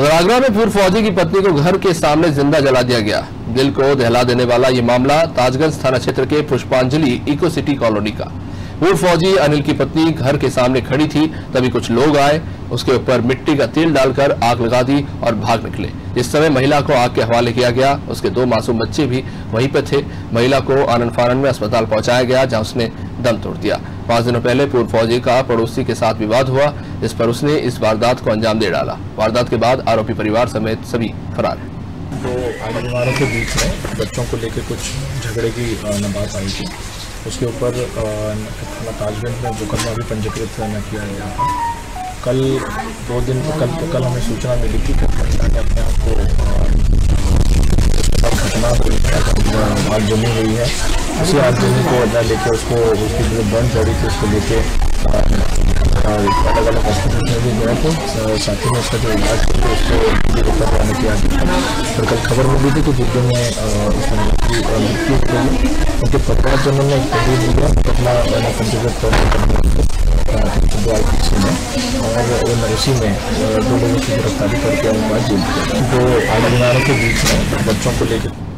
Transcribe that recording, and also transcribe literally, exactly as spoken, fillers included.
उधर आगरा में पूर्व फौजी की पत्नी को घर के सामने जिंदा जला दिया गया। दिल को दहला देने वाला ये मामला ताजगंज थाना क्षेत्र के पुष्पांजलि इको सिटी कॉलोनी का। पूर्व फौजी अनिल की पत्नी घर के सामने खड़ी थी, तभी कुछ लोग आए, उसके ऊपर मिट्टी का तेल डालकर आग लगा दी और भाग निकले। इस समय महिला को आग के हवाले किया गया। उसके दो मासूम बच्चे भी वहीं पर थे। महिला को आनंद फानन में अस्पताल पहुंचाया गया, जहां उसने दम तोड़ दिया। पांच दिनों पहले पूर्व फौजी का पड़ोसी के साथ विवाद हुआ, जिस पर उसने इस वारदात को अंजाम दे डाला। वारदात के बाद आरोपी परिवार समेत सभी फरार हैं। तो परिवारों के बीच में बच्चों को लेकर कुछ झगड़े की बात आई थी। उसके ऊपर थाना ताजगंज में मुकदमा भी पंजीकृत न किया गया था। कल दो दिन कल तो कल हमें सूचना मिली थी कि महिला ने अपने आप को घटना हुई आग जमी हुई है। उसी आग जमी को वजह लेके उसको उसकी जो बर्न चढ़ी थी उसको लेके अलग अलग हॉस्पिटल में भी गया। तो साथ ही में उसका जो इलाज करके उसको रेफर करने किया गया। फिर कल खबर मिली थी कि जितने में उस महिला की मृत्यु हो गई। उनके परिवारजनों ने एक तहरीर दिया घटना पंजीकृत करने और उसी में दो लोगों की गिरफ्तारी करके उनका जेल किया। तो आग के बीच में बच्चों को लेकर